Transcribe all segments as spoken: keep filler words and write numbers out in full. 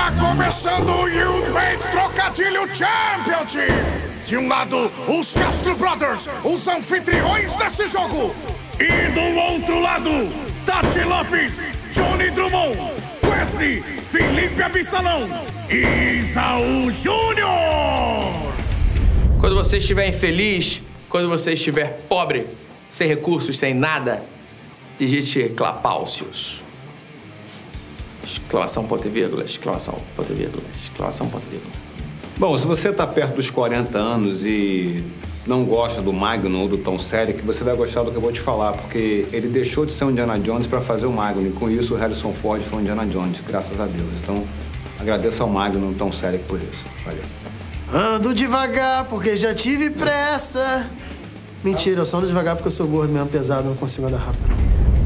Está começando o Ultimate Trocadilho Championship! De um lado, os Castro Brothers, os anfitriões desse jogo. E do outro lado, Tati Lopes, Johnny Drummond, Wesley, Felipe Absalão e Isaú Júnior! Quando você estiver infeliz, quando você estiver pobre, sem recursos, sem nada, digite Clapaucios. Exclamação, ponto e vírgula, exclamação, ponto e vírgula, exclamação, ponto e vírgula. Bom, se você está perto dos quarenta anos e não gosta do Magnum ou do Tom Selleck, você vai gostar do que eu vou te falar, porque ele deixou de ser um Indiana Jones para fazer o Magnum, e com isso o Harrison Ford foi um Indiana Jones, graças a Deus. Então, agradeço ao Magnum e ao Tom Selleck por isso. Valeu. Ando devagar porque já tive pressa. Mentira, eu só ando devagar porque eu sou gordo mesmo, pesado, não consigo andar rápido.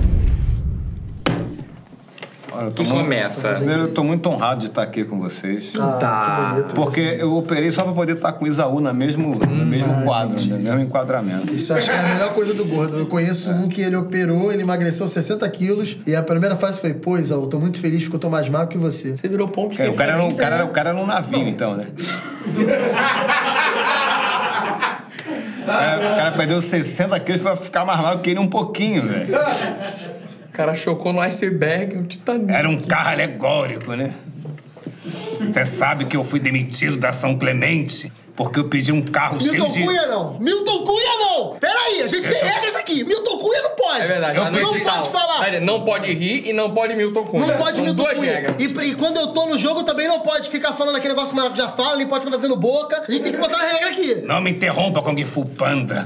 Olha, eu tô Que muito, começa. Eu tô muito honrado de estar aqui com vocês. Ah, Tá. que bonito. Porque isso. eu operei só para poder estar com o Isaú no mesmo, no mesmo ah, quadro, entendi. no mesmo enquadramento. Isso eu acho que é a melhor coisa do gordo. Eu conheço um que ele operou, ele emagreceu sessenta quilos e a primeira fase foi, pô, Isaú, tô muito feliz porque eu tô mais magro que você. Você virou ponto de É, o cara era um, referência. cara, o cara era um navio, então, né? O cara, o cara perdeu sessenta quilos pra ficar mais magro que ele um pouquinho, velho. O cara chocou no iceberg, o Titanic. Era um carro alegórico, né? Você sabe que eu fui demitido da São Clemente porque eu pedi um carro cheio Milton de... Cunha não! Milton Cunha não! Peraí, a gente Deixa tem eu- regras aqui. Milton Cunha não pode. É verdade, Eu tá no não edital. pode falar. Olha, não pode rir e não pode Milton Cunha. Não pode São Milton duas Cunha. regras. E, e quando eu tô no jogo também não pode ficar falando aquele negócio que o Marco já fala, nem pode ficar fazendo boca. A gente tem que botar a regra aqui. Não me interrompa, Kung Fu Panda.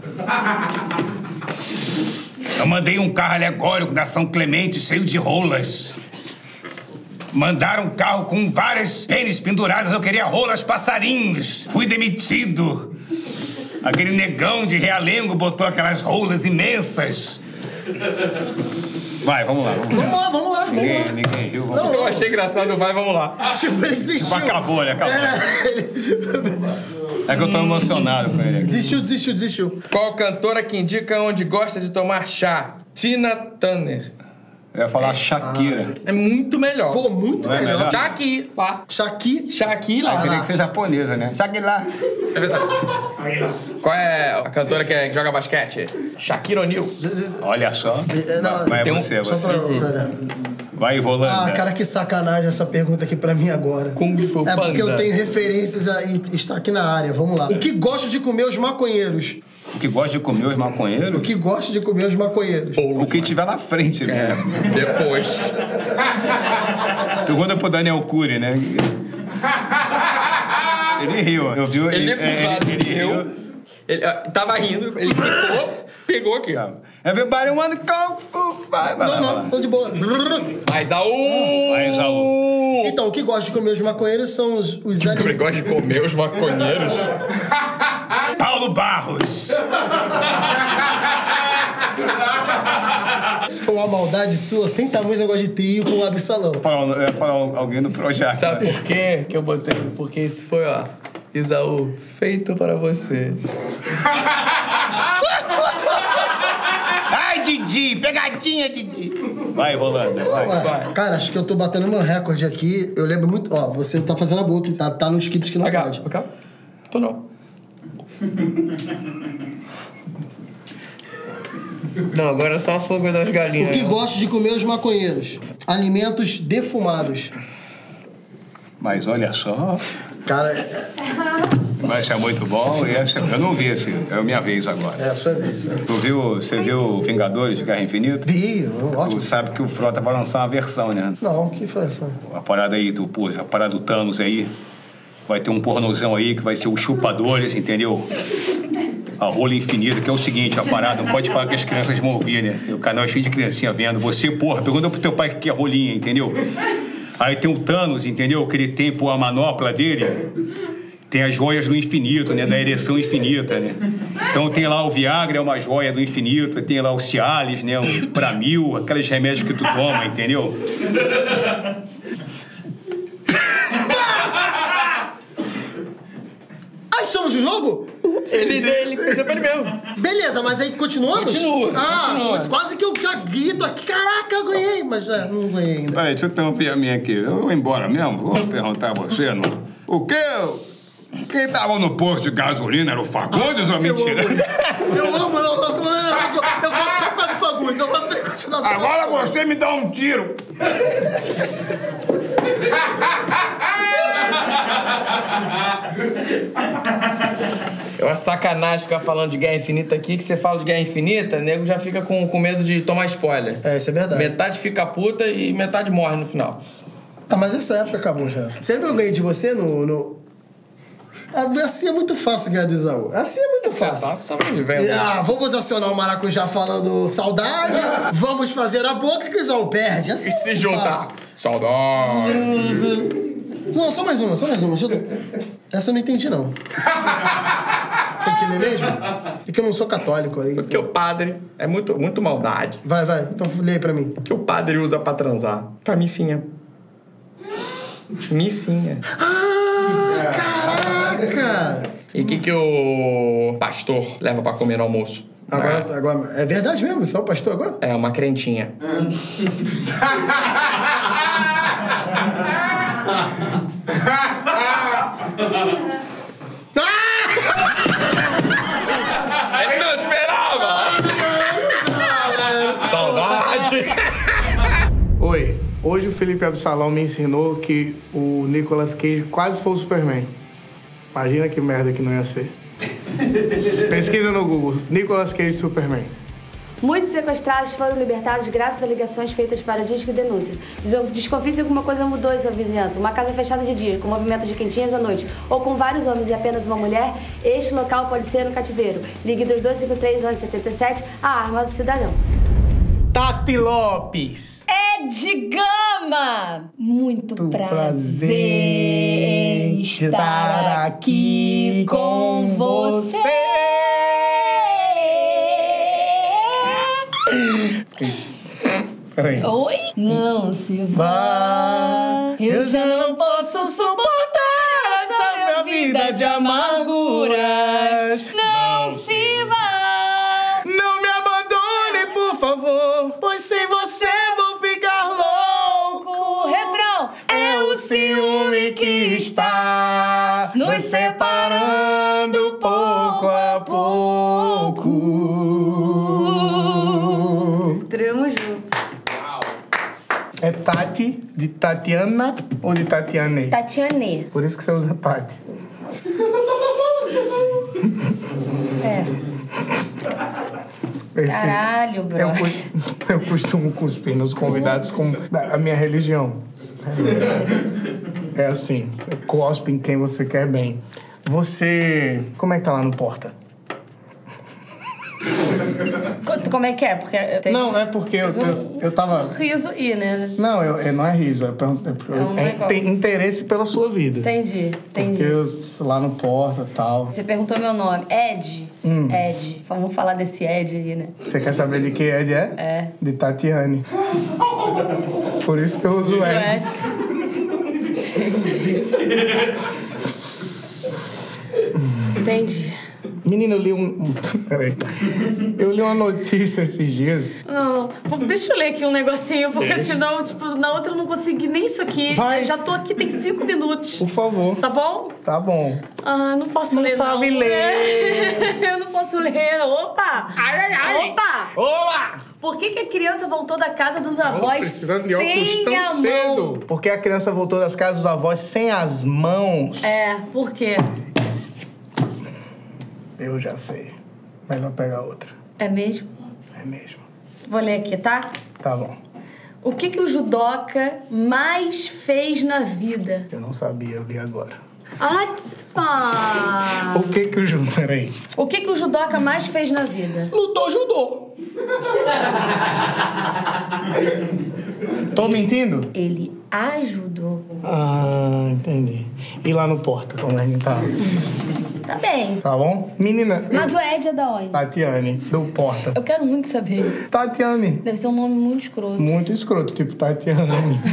Eu mandei um carro alegórico da São Clemente cheio de rolas. Mandaram um carro com várias pênis penduradas. Eu queria rolas passarinhos. Fui demitido. Aquele negão de Realengo botou aquelas rolas imensas. Vai, vamos lá. Vamos lá. Vamos lá, vamos lá, vamos Ninguém, lá. ninguém riu, vamos Não, lá. Eu achei engraçado, vai, vamos lá. Tipo, ele desistiu. Acabou, ele acabou. É, ele... É que eu tô emocionado com ele aqui. Desistiu, desistiu, desistiu. Qual cantora que indica onde gosta de tomar chá? Tina Turner. Eu ia falar Shakira. É muito melhor. Pô, muito Não é melhor. melhor? Shakira. Shaqui. Shakira. Ah, teria que ser japonesa, né? Shakira. É verdade. Qual é a cantora que, é- que joga basquete? Shakira O'Neal. Olha só. É, não, Vai tem um- você, Só você. pra... Pera. Vai, Rolanda. Ah, cara, que sacanagem essa pergunta aqui pra mim agora. Kung Fu É porque Panda. eu tenho referências a, e está aqui na área. Vamos lá. O que gosta de comer os maconheiros? O que gosta de comer os O maconheiros? que gosta de comer os maconheiros? O que tiver na frente, né? Depois. Pergunta pro Daniel Cury, né? Ele riu, eu vi. Ele, Ele, é, ele, ele riu. riu. Ele ah, tava rindo, ele pegou, pegou aqui. Everybody want to Kung Fu. Vai, vai lá, Não, vai não, lá. tô de boa. Mas aú! Vai, Isaú. Então, o que gosta de comer os maconheiros são os, os Ele animais. gosta de comer os maconheiros. Paulo Barros. Se for uma maldade sua, sem tamanho negócio de trio com o Absalão. Eu ia falar alguém do Projac. Sabe por quê que eu botei isso? Porque isso foi, ó, Isaú, feito para você. Ai, Didi, pegadinha, Didi. Vai, Rolanda, vai. Ué, cara, acho que eu tô batendo meu recorde aqui. Eu lembro muito. Ó, você tá fazendo a boca, tá, tá nos scripts que não Acá, pode. acá? Tô não. Não, agora é só fogo das galinhas. O que gosta de comer os maconheiros? Alimentos defumados. Mas olha só. Cara, é, Vai ser muito bom. E essa, eu não vi esse. É a minha vez agora. é a sua vez. Né? Tu viu, você viu Vingadores de Guerra Infinita? Vi, ótimo. Tu sabe que o Frota vai lançar uma versão, né? Não, que influência. A parada aí, tu, pô, a parada do Thanos aí. Vai ter um pornozão aí que vai ser os chupadores, entendeu? A rola infinita, que é o seguinte, a parada, não pode falar que as crianças vão ouvir, né? O canal é cheio de criancinha vendo. Você, porra, pergunta pro teu pai o que é rolinha, entendeu? Aí tem o Thanos, entendeu? Que ele tem, pô, a manopla dele. Tem as joias do infinito, né? Da ereção infinita, né? Então tem lá o Viagra, é uma joia do infinito. Tem lá o Cialis, né? O Pramil, aqueles remédios que tu toma, entendeu? Achamos o jogo? Ele dele, cuida pra ele mesmo. Beleza, mas aí continuamos? Continua, Ah, continua. mas quase que eu já grito aqui. Caraca, eu ganhei. Mas já não ganhei ainda. Peraí, deixa eu interromper a minha aqui. Eu vou embora mesmo? Vou perguntar a você, não. O quê? Quem tava no posto de gasolina era o Fagundes ou mentira? Eu amo, eu amo, eu amo. Eu voto só por causa do Fagundes. Eu voto pra ele continuar só. Agora você me dá um tiro. É uma sacanagem ficar falando de Guerra Infinita aqui, que você fala de Guerra Infinita, o nego já fica com, com medo de tomar spoiler. É, isso é verdade. Metade fica puta e metade morre no final. Ah, mas essa época acabou já. Você lembra que eu ganhei de você no... no... Assim é muito fácil ganhar do Isaú. Assim é muito Você fácil. tá sobrevivendo. Ah, vamos acionar o maracujá falando saudade. Vamos fazer a boca que o Isaú perde. Assim E é se muito juntar? fácil. Saudade. Não, só mais uma, só mais uma. Ajuda. Essa eu não entendi, não. Tem que ler mesmo? É que eu não sou católico aí. Porque o padre é muito, muito maldade. Vai, vai. Então lê aí pra mim. O que o padre usa pra transar? Camisinha. Missinha. Ah, caraca! E o que, que o pastor leva pra comer no almoço? Agora, agora, é verdade mesmo? Você é o pastor agora? É, uma crentinha. Eu não esperava! Saudade! Oi, hoje o Felipe Absalão me ensinou que o Nicolas Cage quase foi o Superman. Imagina que merda que não ia ser. Pesquisa no Google, Nicolas Cage Superman. Muitos sequestrados foram libertados graças a ligações feitas para o Disque Denúncia. Desconfie se alguma coisa mudou em sua vizinhança. Uma casa fechada de dia, com movimento de quentinhas à noite, ou com vários homens e apenas uma mulher, este local pode ser um cativeiro. Ligue dois dois cinco três, onze sete sete, a arma do cidadão. Tati Lopes. É de Gama! Muito prazer, prazer em estar aqui com você. Peraí. Oi? Não se vá, eu já não posso suportar essa minha vida de amarguras. Não se vá. Não me abandone, por favor, pois sem você vou ficar louco. O refrão É o ciúme que está nos separando pouco a pouco. Tremos juntos. É Tati, de Tatiana ou de Tatiane? Tatiane. Por isso que você usa Tati. É. Esse- Caralho, eu, brother. cus- eu costumo cuspir nos convidados com a minha religião. É assim, você cospe em quem você quer bem. Você... Como é que tá lá no Porta? Como é que é? Porque eu tenho Não, é porque eu, eu, eu tava... riso e, né? Não, eu, eu- não é riso, é, pergunta- é, É um é negócio. tem interesse pela sua vida. Entendi, entendi. Porque eu, lá no Porta e tal. Você perguntou meu nome. Ed? Hum. Ed. Vamos falar desse Ed aí, né? Você quer saber de que Ed é? É. De Tatiane. Por isso que eu uso Ed. Ed. Entendi. Entendi. Menina, eu li um... um- Peraí. Eu li uma notícia esses dias. Não, deixa eu ler aqui um negocinho, porque senão, tipo, na outra eu não consegui nem isso aqui. Vai. Eu já tô aqui tem cinco minutos. Por favor. Tá bom? Tá bom. Ah, não posso Não ler, sabe não. ler. É, eu não posso ler. Opa! Ai, ai, ai. Opa! Olá! Por que, que a criança voltou da casa dos avós Precisando de óculos sem tão a cedo. mão? Porque a criança voltou das casas dos avós sem as mãos. É, por quê? Eu já sei. Melhor pegar outra. É mesmo? É mesmo. Vou ler aqui, tá? Tá bom. O que, que o judoca mais fez na vida? Eu não sabia, eu li agora. Atspa! O que que o judô... Peraí. O que, que o judoca mais fez na vida? Lutou judô. Tô mentindo? Ele ajudou. Ah, entendi. E lá no Porta, como é que tá? Tá bem. Tá bom? Menina, Mas o Ed é da onde? Tatiane, do Porta. Eu quero muito saber. Tatiane. Deve ser um nome muito escroto. Muito escroto, tipo Tatiane.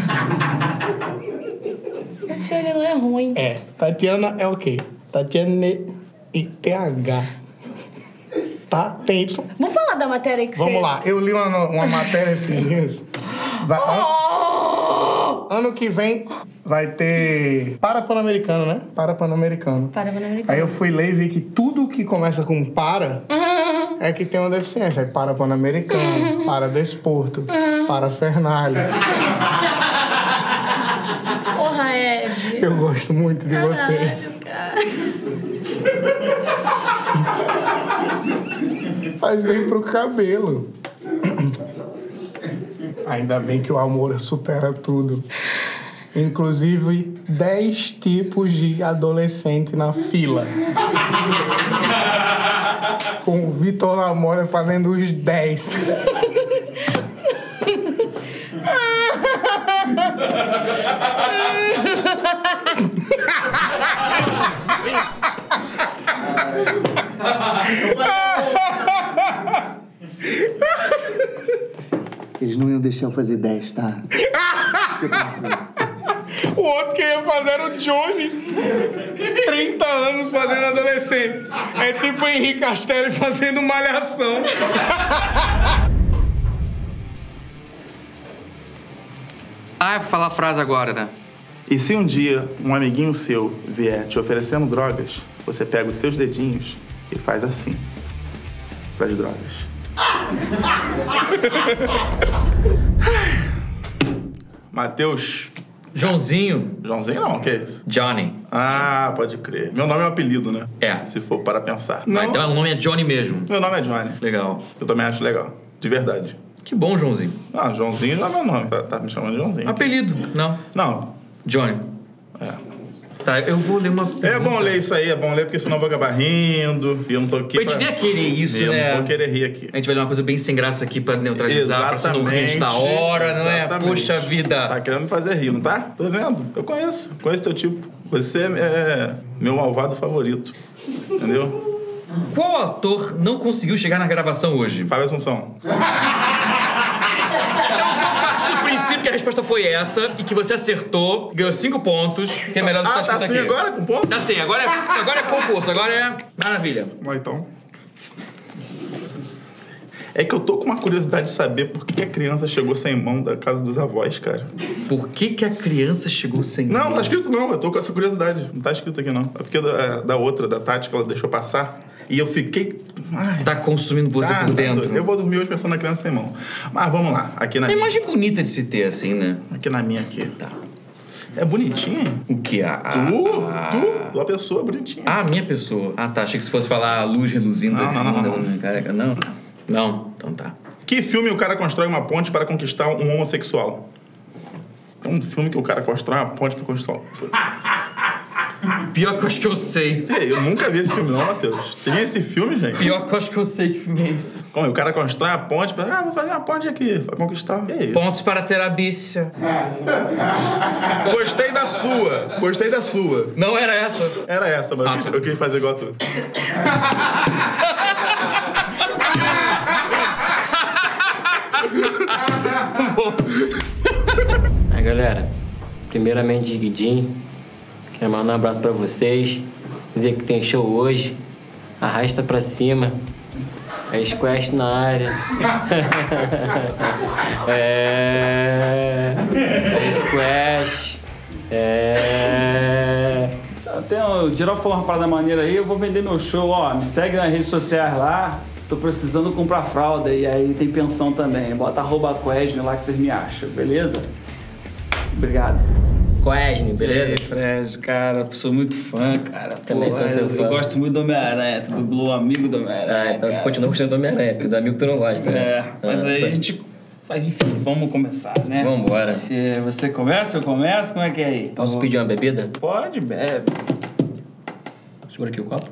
Tatiane não é ruim. É, Tatiana é o quê? Tatiane e T H. tá? Tem Y. Vamos falar da matéria que Vamos você... lá, eu li uma, uma matéria esses dias. Vai, Oh! ano, ano que vem vai ter para Pan-Americano, né? Para Pan-Americano. Para Pan-Americano. Aí eu fui ler e vi que tudo que começa com para é que tem uma deficiência. Aí para Pan-Americano, para Desporto, para Fernalha. Porra, Ed. Eu gosto muito de você. Caralho, cara. Faz bem pro cabelo. Ainda bem que o amor supera tudo. Inclusive, dez tipos de adolescente na fila. Com o Vitor Lamolla fazendo os dez. Eles não iam deixar eu fazer dez, tá? O outro que ia fazer era o Johnny. trinta anos fazendo adolescente. É tipo o Henrique Castelli fazendo malhação. Ah, é pra falar a frase agora, né? E se um dia um amiguinho seu vier te oferecendo drogas, você pega os seus dedinhos e faz assim pras drogas. Matheus. Joãozinho. Joãozinho não, o que é isso? Johnny. Ah, pode crer. Meu nome é um apelido, né? É. Se for para pensar. Não. Então o nome é Johnny mesmo. Meu nome é Johnny. Legal. Eu também acho legal. De verdade. Que bom, Joãozinho. Ah, Joãozinho já é meu nome. Tá, tá me chamando de Joãozinho. Apelido. Não. Não. Johnny. É. Tá, eu vou ler uma pergunta. É bom ler isso aí, é bom ler, porque senão eu vou acabar rindo. E eu não tô aqui A gente pra... nem ia querer isso, eu né? não vou querer rir aqui. A gente vai ler uma coisa bem sem graça aqui pra neutralizar, pra ser no range da hora, não é? Exatamente. Poxa vida. Tá querendo me fazer rir, não tá? Tô vendo. Eu conheço. Conheço teu tipo. Você é meu malvado favorito. Entendeu? Qual ator não conseguiu chegar na gravação hoje? Fábio Assunção. Que a resposta foi essa e que você acertou, ganhou cinco pontos, que é melhor do que Ah, tá tá escrito assim aqui. agora, com ponto? Tá assim, agora é, agora é concurso, agora é maravilha. Vai então. É que eu tô com uma curiosidade de saber por que a criança chegou sem mão da casa dos avós, cara. Por que que a criança chegou sem mão? Não, não tá escrito não, eu tô com essa curiosidade. Não tá escrito aqui não. É porque da, da outra, da Tati, que ela deixou passar. E eu fiquei... Ai, tá consumindo você ah, por dentro. Tá, eu vou dormir hoje pensando na criança sem mão. Mas vamos lá, aqui na É uma minha. imagem bonita de se ter, assim, né? Aqui na minha aqui, tá. É bonitinha? O que? A, a, Tu? a... Tu? A pessoa bonitinha. Ah, a minha pessoa. Ah, tá. Achei que se fosse falar a luz reluzindo Não, assim, não, não, da não. minha careca. Não? Não? Então tá. Que filme o cara constrói uma ponte para conquistar um homossexual? É um filme que o cara constrói uma ponte para conquistar... Pior que eu acho que eu sei. Eu nunca vi esse filme não, Matheus. Tem esse filme, gente? Pior que eu acho que eu sei que filme é isso. Como? O cara constrói a ponte pra... Ah, vou fazer uma ponte aqui pra conquistar. Que é isso? Pontos para ter a bícia. Gostei da sua. Gostei da sua. Não era essa? Era essa, mas Ah, eu, quis, tá. eu quis fazer igual a tu. Aí, galera, primeiramente, Guidinho, quero mandar um abraço pra vocês, dizer que tem show hoje, arrasta pra cima, é Squash na área. é... é Squash, é... Tem, o geral falou uma parada maneira aí, eu vou vender meu show, ó, me segue nas redes sociais lá, tô precisando comprar fralda e aí tem pensão também, bota arroba Quesne lá que vocês me acham, beleza? Obrigado. Quesne, beleza? E aí, Fred, cara, sou muito fã, cara. Também Pô, sou seu eu, fã. eu gosto muito do Homem-Aranha, tu dublou o amigo do Homem-Aranha. Ah, então você cara. continua gostando do Homem-Aranha, porque do amigo tu não gosta, né? É, mas Ah, aí tá. a gente... Enfim, vamos começar, né? Vambora. Se você começa, eu começo? Como é que é aí? Posso pedir uma bebida? Pode, bebe. Segura aqui o copo.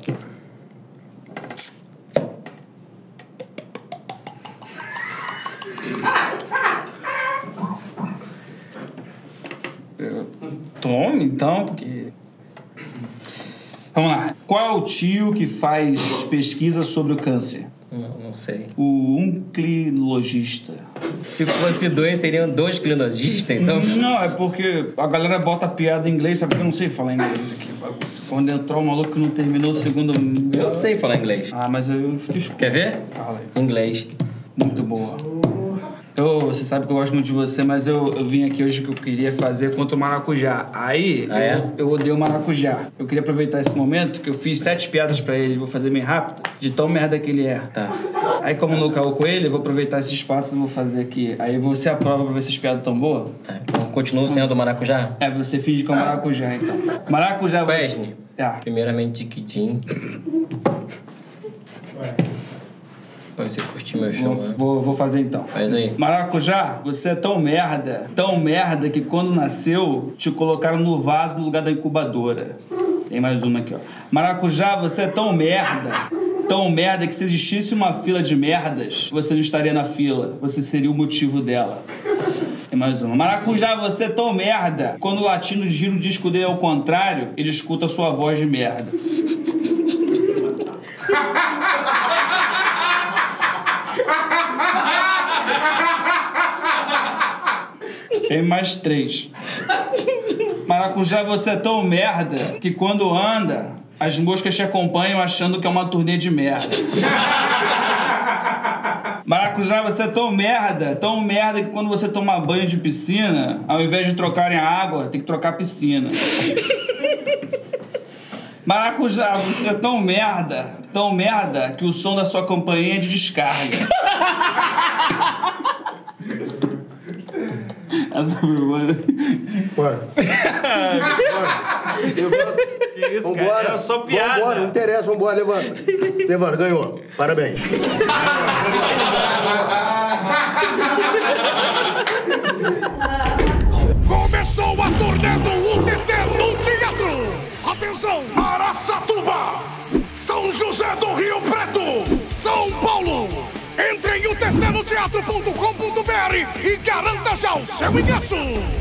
Tome, então, porque... Vamos lá. Qual é o tio que faz pesquisa sobre o câncer? Não, não sei. O unclinologista. Se fosse dois, seriam dois clinologistas, então? Não, é porque a galera bota piada em inglês, sabe que eu não sei falar inglês aqui. Quando entrou o maluco que não terminou o segundo... Eu sei falar inglês. Ah, mas eu... Desculpa. Quer ver? Fala aí. Inglês. Muito boa. Eu, você sabe que eu gosto muito de você, mas eu, eu vim aqui hoje que eu queria fazer contra o maracujá. Aí, ah, é? eu, eu odeio o maracujá. Eu queria aproveitar esse momento que eu fiz sete piadas pra ele, vou fazer bem rápido, de tão merda que ele é. Tá. Aí, como não caô com ele, eu vou aproveitar esse espaço e vou fazer aqui. Aí você aprova pra ver se as piadas tão boas? Tá, então continuo sendo o maracujá? É, você finge que é o maracujá, então. Maracujá... Wesley. Você... Ah. Primeiramente, Diquidim. Pra você curtir meu show, vou, né? Vou, vou fazer então. Faz aí. Maracujá, você é tão merda, tão merda que quando nasceu, te colocaram no vaso no lugar da incubadora. Tem mais uma aqui, ó. Maracujá, você é tão merda, tão merda que se existisse uma fila de merdas, você não estaria na fila. Você seria o motivo dela. Tem mais uma. Maracujá, você é tão merda, quando o latino gira o disco dele ao contrário, ele escuta a sua voz de merda. Tem mais três. Maracujá, você é tão merda que quando anda, as moscas te acompanham achando que é uma turnê de merda. Maracujá, você é tão merda, tão merda que quando você toma banho de piscina, ao invés de trocarem a água, tem que trocar a piscina. Maracujá, você é tão merda, tão merda que o som da sua campainha é de descarga. Essa pergunta. Bora. Bora. Levanta. Que isso, vambora. cara? Era só piada. Vambora, não interessa, vambora, levanta. Levanta, ganhou. Parabéns. Começou a turnê do U T C no teatro. Atenção, Araçatuba, São José do Rio Preto, São Paulo. Entre em u t c no teatro ponto com ponto b r e garanta já o seu ingresso.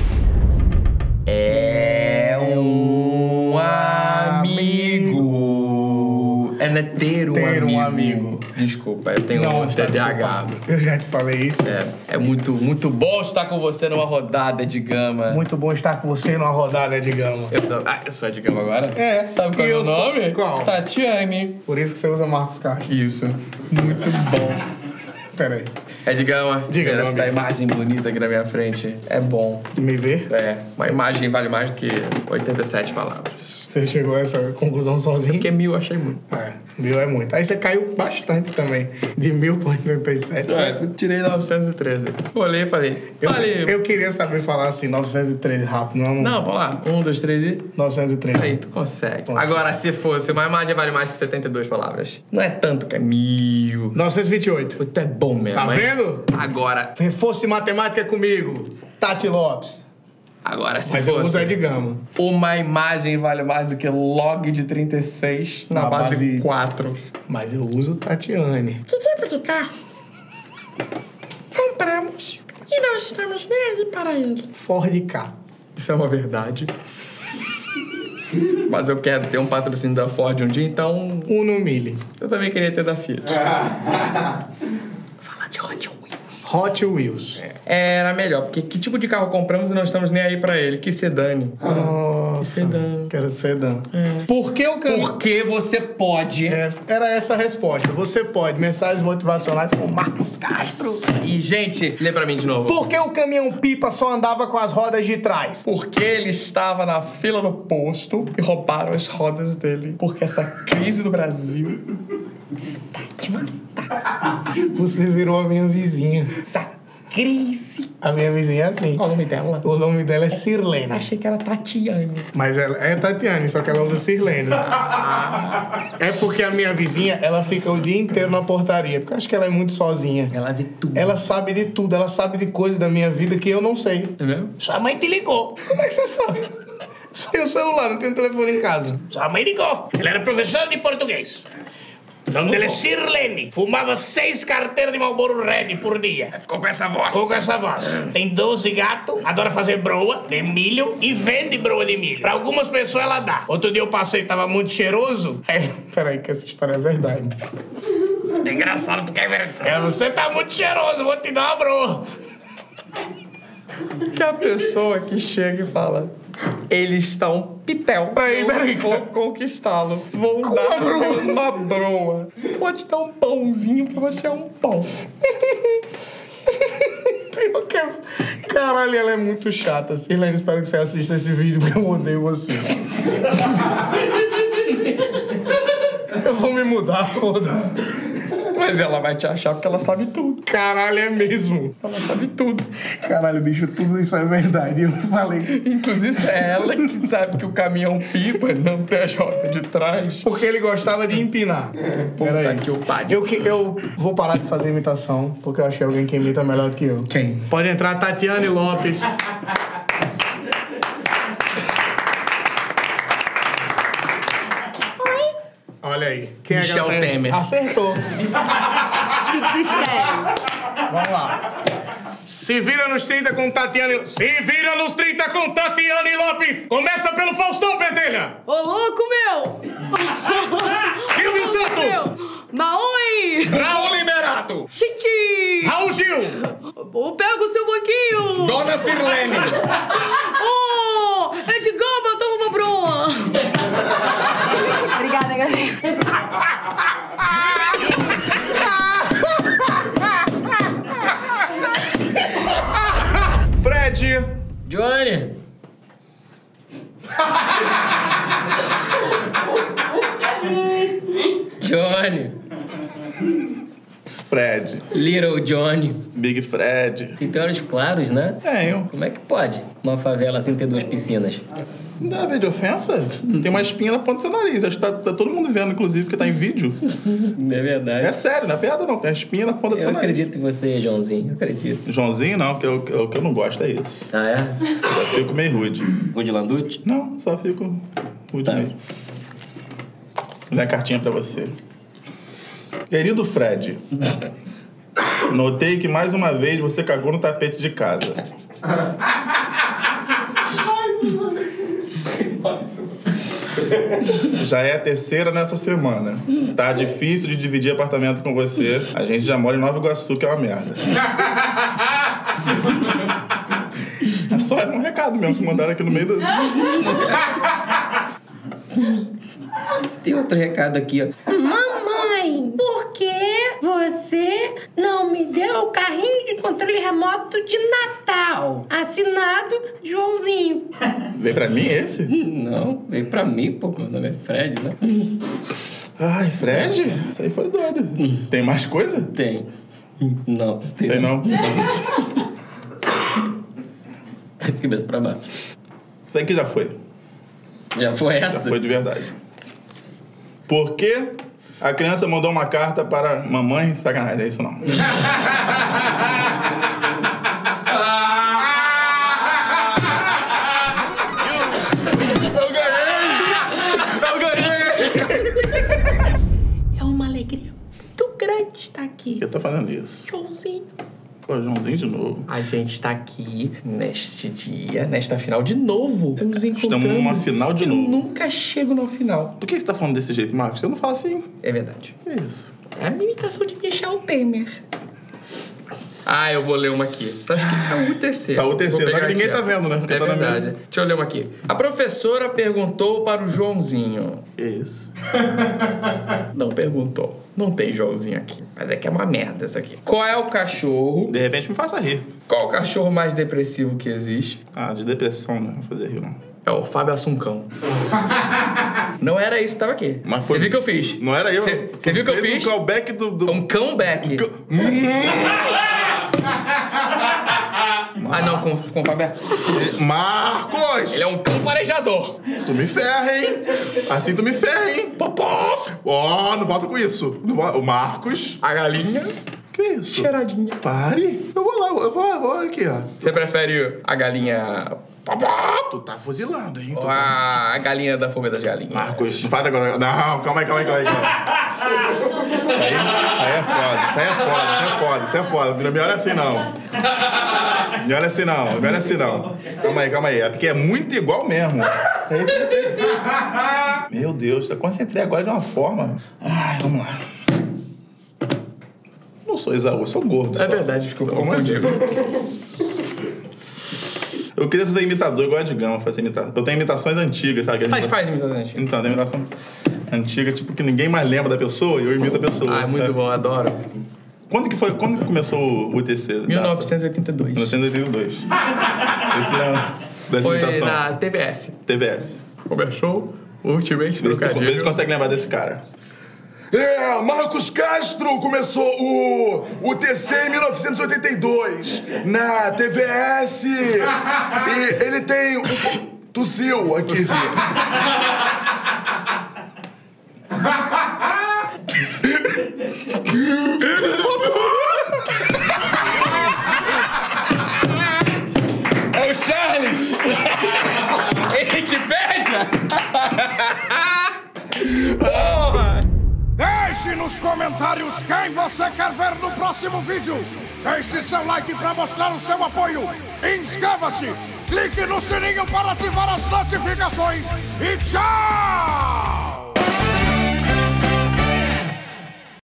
É um amigo. É né, ter um ter amigo. um amigo. Desculpa, eu tenho Não, um T D A H. Eu já te falei isso. É, é muito, muito bom estar com você numa rodada de gama. Muito bom estar com você numa rodada de gama. Eu, ah, eu sou a de gama agora? É. Sabe qual é o meu nome? Qual? Tatiane. Por isso que você usa Marcos Castro. Isso. Muito bom. Peraí. É de gama. Diga, meu essa amigo. imagem bonita aqui na minha frente. É bom. Me ver? É. Uma imagem vale mais do que oitenta e sete palavras. Você chegou a essa conclusão sozinho? Porque mil eu achei muito. É, mil é muito. Aí você caiu bastante também. De mil por oitenta e sete. É, eu tirei novecentos e treze. Olhei e falei. Eu, Falei. eu queria saber falar assim, novecentos e treze rápido. Não, Não, vamos lá. Um, dois, três e... novecentos e treze. Aí, tu consegue. Consegue. Agora, se fosse, uma imagem vale mais que setenta e duas palavras. Não é tanto que é mil. novecentos e vinte e oito. Puta, é bom mesmo. Tá mas- vendo? Agora, Reforço de matemática comigo. Tati Lopes. agora se Mas eu uso fosse... é de gama. Uma imagem vale mais do que log de trinta e seis na, Na base, base- quatro. Mas eu uso Tatiane. Que tipo de carro? Compramos e não estamos nem aí para ele. Ford K. Isso é uma verdade. Mas eu quero ter um patrocínio da Ford um dia, então... Uno Mille. Eu também queria ter da Fiat. Fala de Hot Wheels. Hot Wheels. Era melhor, porque que tipo de carro compramos e não estamos nem aí pra ele? Que sedane. Nossa. Que sedã. Quero sedã. Por que o caminho... Porque você pode. É, era essa a resposta. Você pode. Mensagens motivacionais com Marcos Castro. E, gente, lê pra mim de novo. Por que o caminhão-pipa só andava com as rodas de trás? Porque ele estava na fila do posto e roubaram as rodas dele. Porque essa crise do Brasil está te matando. Você virou a minha vizinha. Essa crise. A minha vizinha é assim. Qual o nome dela? O nome dela é Sirlene. Achei que era Tatiane. Mas ela é Tatiane, só que ela usa Sirlene. É porque a minha vizinha, ela fica o dia inteiro na portaria. Porque eu acho que ela é muito sozinha. Ela vê tudo. Ela sabe de tudo. Ela sabe de coisas da minha vida que eu não sei. É mesmo? Sua mãe te ligou. Como é que você sabe? Só tenho celular, não tenho telefone em casa. Sua mãe ligou. Ela era professora de português. O nome dela é Sirlene. Fumava seis carteiras de Marlboro Red por dia. Ficou com essa voz. Ficou com essa voz. Tem doze gatos, adora fazer broa de milho e vende broa de milho. Pra algumas pessoas ela dá. Outro dia eu passei e tava muito cheiroso. É, peraí, que essa história é verdade. É engraçado porque é verdade. É, você tá muito cheiroso, vou te dar uma broa. Que a pessoa que chega e fala... Ele está um pitel. Peraí, peraí. Vou conquistá-lo. Vou dar uma broa. Vou te dar um pãozinho porque você é um pão. Pior que é... Caralho, ela é muito chata. Sirlene, espero que você assista esse vídeo porque eu odeio você. Eu vou me mudar, foda-se. Mas ela vai te achar porque ela sabe tudo. Caralho, é mesmo. Ela sabe tudo. Caralho, bicho, tudo isso é verdade. Eu falei. Inclusive, é ela que sabe que o caminhão pipa não tem a roda de trás. Porque ele gostava de empinar. Puta que o pariu. Eu, que- eu vou parar de fazer imitação, porque eu achei alguém que imita melhor do que eu. Quem? Pode entrar, Tatiane Lopes. Olha aí. Quem Michel é que ela tem? Temer. Acertou. O que que vocês querem? Vamos lá. Se vira nos trinta com Tatiane... Se vira nos trinta com Tatiane Lopes. Começa pelo Faustão, Pentelha. Ô, louco, meu! Silvio Santos. Meu! Maui! Raul Liberato! Xixi! Raul Gil. Ô, pega o seu banquinho! Dona Sirlene! Ô! É de gama, toma uma broa! Obrigada, galera. Fred! Johnny! Johnny! Fred. Little Johnny. Big Fred. Você tem olhos claros, né? Tenho. Como é que pode uma favela assim ter duas piscinas? Não dá a ver de ofensa? Tem uma espinha na ponta do seu nariz. Acho que tá, tá todo mundo vendo, inclusive, porque tá em vídeo. É verdade. É sério, não é piada não. Tem a espinha na ponta do Eu seu nariz. acredito em você, Joãozinho. Eu acredito. Joãozinho não, porque eu- eu- o que eu não gosto é isso. Ah, é? Só fico meio rude. Rude Landucci? Não, só fico rude Tá. mesmo. Vou dar a cartinha pra você. Querido Fred, notei que mais uma vez você cagou no tapete de casa. Já é a terceira nessa semana. Tá difícil de dividir apartamento com você. A gente já mora em Nova Iguaçu, que é uma merda. É só um recado mesmo que mandaram aqui no meio do... Tem outro recado aqui, ó. Mamãe, por que você não me deu o carrinho de controle remoto de Natal? Assinado Joãozinho. Veio pra mim esse? Não, veio pra mim, pô. Meu nome é Fred, né? Ai, Fred? Isso aí foi doido. Tem mais coisa? Tem. Não. Tem, Tem não? Cabeça pra baixo. Isso aqui já foi. Já foi essa? Já foi de verdade. Por que a criança mandou uma carta para mamãe? Sacanagem, é isso não. Eu ganhei! Eu ganhei! É uma alegria muito grande estar aqui. Por que tá fazendo isso? Joãozinho. Pô, Joãozinho de novo. A gente tá aqui neste dia, nesta final de novo. Estamos encontrando. Estamos numa final de Eu novo. nunca chego no final. Por que você tá falando desse jeito, Marcos? Você não fala assim. É verdade. Que isso? É a minha imitação de Michel Temer. Ah, eu vou ler uma aqui. Acho que tá o terceiro. Tá o terceiro, Vou pegar só que ninguém aqui, tá ó. vendo, né? Porque É tá na verdade. mesa. Deixa eu ler uma aqui. A professora perguntou para o Joãozinho. Que isso? Não perguntou. Não tem Joãozinho aqui. Mas é que é uma merda essa aqui. Qual é o cachorro... De repente me faça rir. Qual é o cachorro mais depressivo que existe? Ah, de depressão, né? Não vou fazer rir, não. É o Fábio Assuncão. Não era isso que tava aqui. Mas foi... Você viu que eu fiz? Não era eu? Você você viu que eu Fez fiz? um callback do... do... Um comeback. Ah, não, com, com o Fábio. Marcos! Ele é um cão farejador. Tu me ferra, hein? Assim tu me ferra, hein? Popó! Ó, não volta com isso. Não volta. O Marcos... A galinha. Que isso? Cheiradinha. Pare. Eu vou lá, eu vou, eu vou aqui, ó. Você prefere a galinha... Tu tá fuzilando, hein? Tu Ou tá... a galinha da fuga das galinhas? Marcos, não faz agora. Não, calma aí, calma aí, calma aí. Isso aí, isso aí é foda, isso aí é foda, isso aí é foda, isso é foda. Não me olha assim, não. Me olha assim, não. Me olha assim, não. Calma aí, calma aí. É porque é muito igual mesmo. Meu Deus, eu concentrei agora de uma forma. Ai, vamos lá. sou Esaú, eu sou gordo. É só. verdade, ficou Pelo amor de confundido. Deus. Eu queria ser imitador igual a Digão, fazer imitação. Eu tenho imitações antigas, sabe? Faz, faz imitações antigas. Então, tem imitação antiga, tipo, que ninguém mais lembra da pessoa e eu imito a pessoa. Ah, é muito sabe? bom, adoro. Quando que foi? Quando que começou o U T C? mil novecentos e oitenta e dois. mil novecentos e oitenta e dois. Eu tinha dessa Foi imitação. na T V S. T V S. Começou o Ultimate Vê se tu- vê se Trocadilho. tu consegue lembrar desse cara. É, Marcos Castro começou o, o T C em mil novecentos e oitenta e dois, na T V S. E ele tem um pouco... Tossiu aqui. É o Charles! Wikipédia! Porra! Deixe nos comentários quem você quer ver no próximo vídeo. Deixe seu like para mostrar o seu apoio. Inscreva-se. Clique no sininho para ativar as notificações. E tchau!